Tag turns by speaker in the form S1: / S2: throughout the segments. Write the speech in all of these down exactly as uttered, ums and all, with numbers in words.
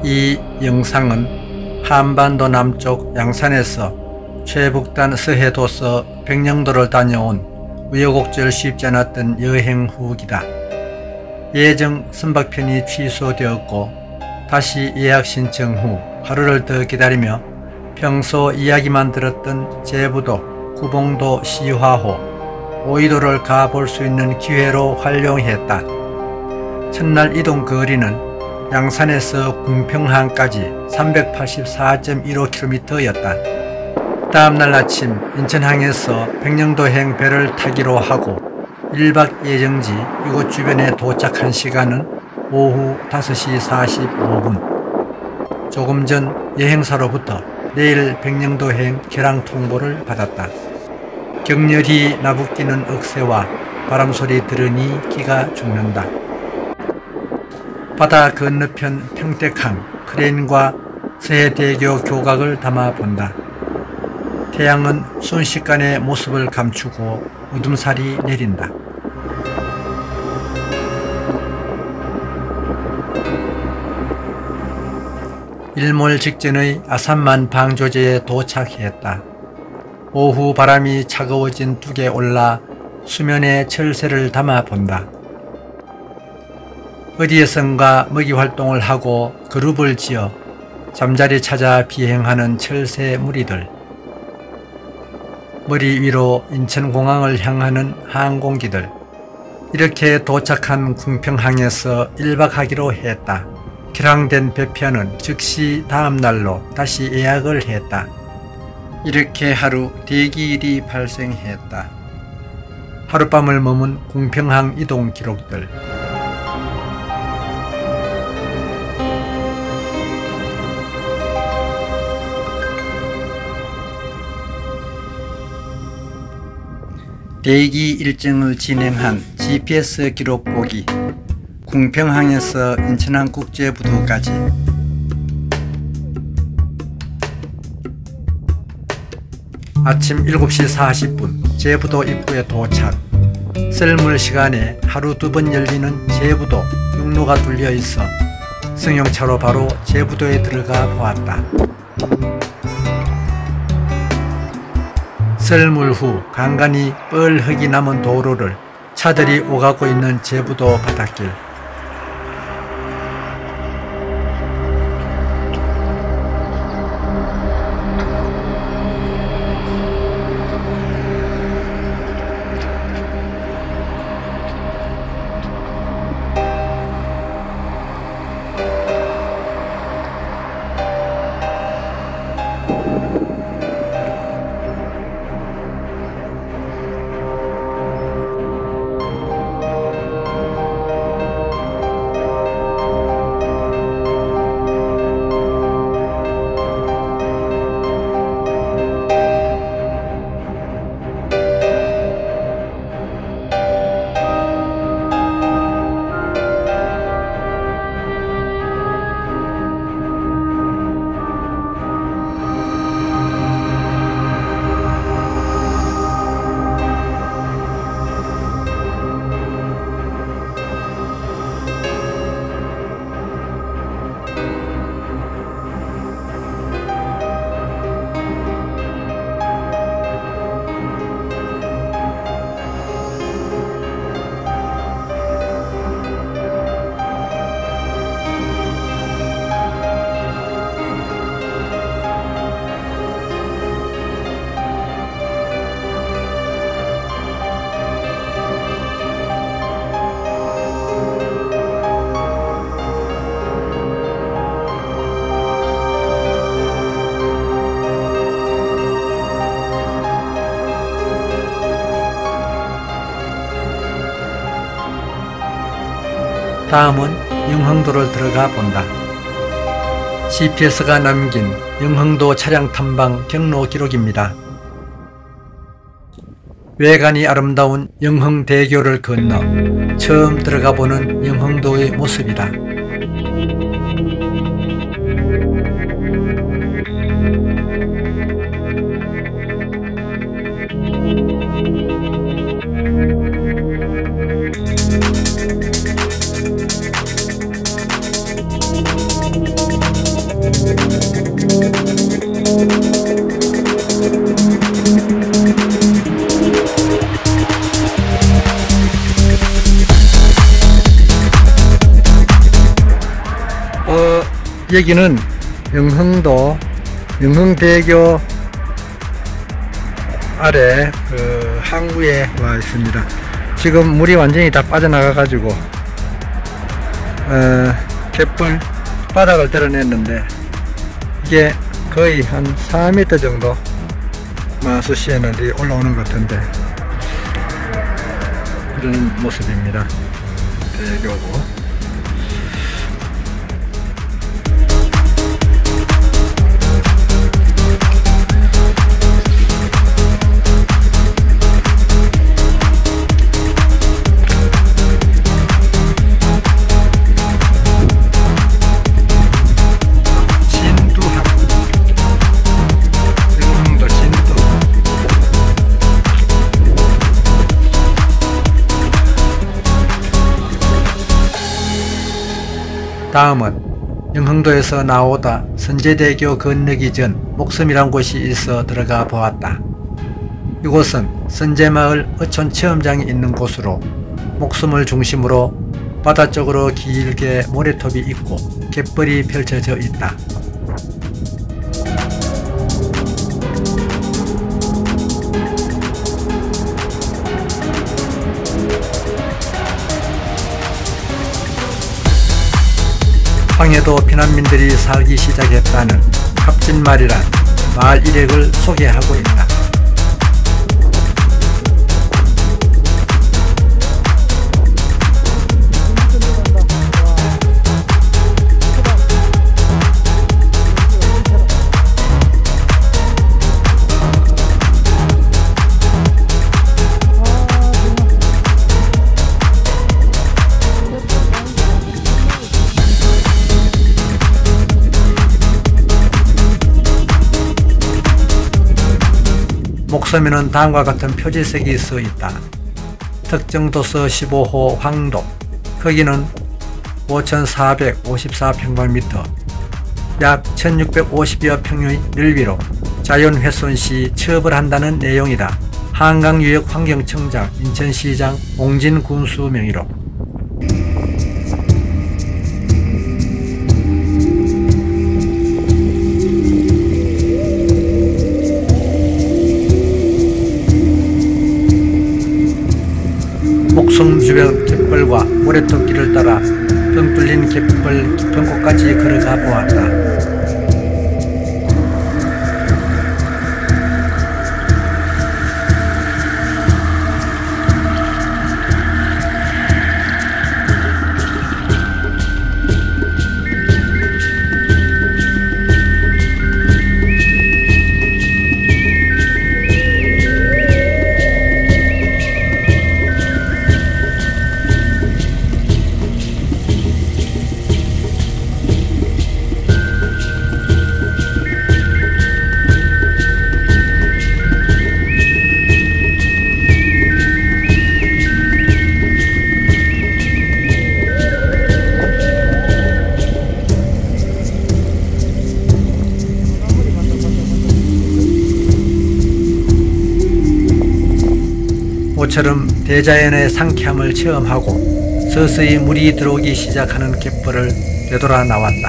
S1: 이 영상은 한반도 남쪽 양산에서 최북단 서해도서 백령도를 다녀온 우여곡절 쉽지 않았던 여행 후기다. 예정 선박편이 취소되었고 다시 예약 신청 후 하루를 더 기다리며 평소 이야기만 들었던 제부도, 구봉도, 시화호, 오이도를 가볼 수 있는 기회로 활용했다. 첫날 이동 거리는 양산에서 궁평항까지 삼백팔십사 점 일오 킬로미터였다. 다음날 아침 인천항에서 백령도행 배를 타기로 하고 일 박 예정지 이곳 주변에 도착한 시간은 오후 다섯 시 사십오 분. 조금 전 여행사로부터 내일 백령도행 개랑 통보를 받았다. 격렬히 나부끼는 억새와 바람소리 들으니 기가 죽는다. 바다 건너편 평택항 크레인과 서해대교 교각을 담아본다. 태양은 순식간에 모습을 감추고 우둠살이 내린다. 일몰 직전의 아산만 방조제에 도착했다. 오후 바람이 차가워진 뚝에 올라 수면에 철새를 담아본다. 어디에선가 먹이활동을 하고 그룹을 지어 잠자리 찾아 비행하는 철새 무리들. 머리 위로 인천공항을 향하는 항공기들. 이렇게 도착한 궁평항에서 일 박하기로 했다. 결항된 배편은 즉시 다음날로 다시 예약을 했다. 이렇게 하루 대기일이 발생했다. 하룻밤을 머문 궁평항 이동 기록들. 대기 일정을 진행한 지피에스 기록 보기. 궁평항에서 인천항 국제부두까지. 아침 일곱 시 사십 분 제부도 입구에 도착. 썰물 시간에 하루 두 번 열리는 제부도 육로가 뚫려 있어 승용차로 바로 제부도에 들어가 보았다. 썰물 후 간간히 뻘흙이 남은 도로를 차들이 오가고 있는 제부도 바닷길. 다음은 영흥도를 들어가 본다. 지피에스가 남긴 영흥도 차량 탐방 경로 기록입니다. 외관이 아름다운 영흥대교를 건너 처음 들어가 보는 영흥도의 모습이다. 여기는 영흥도 영흥대교 아래 그 항구에 와 있습니다. 지금 물이 완전히 다 빠져나가 가지고 어, 갯벌 바닥을 드러냈는데 이게 거의 한 사 미터 정도 마수시에는 올라오는 것 같은데 그런 모습입니다. 대교고 다음은 영흥도에서 나오다 선제대교 건너기 전 목섬이란 곳이 있어 들어가 보았다. 이곳은 선제마을 어촌 체험장이 있는 곳으로 목섬을 중심으로 바다 쪽으로 길게 모래톱이 있고 갯벌이 펼쳐져 있다. 황해도 피난민들이 살기 시작했다는 합진마을이란 마을 이력을 소개하고 있다. 목섬에는 다음과 같은 표지색이 써 있다. 특정도서 십오 호 황도, 크기는 오천사백오십사 평방미터, 약 천육백오십여 평의 넓이로 자연훼손 시 처벌한다는 내용이다. 한강유역환경청장, 인천시장 옹진군수 명의로. 목섬 주변 갯벌과 모래톱길을 따라 뻥 뚫린 갯벌 깊은 곳까지 걸어가 보았다. 모처럼 대자연의 상쾌함을 체험하고 서서히 물이 들어오기 시작하는 갯벌을 되돌아 나왔다.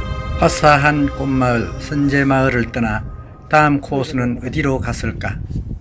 S1: 화사한 꽃마을 선제마을을 떠나 다음 코스는 어디로 갔을까?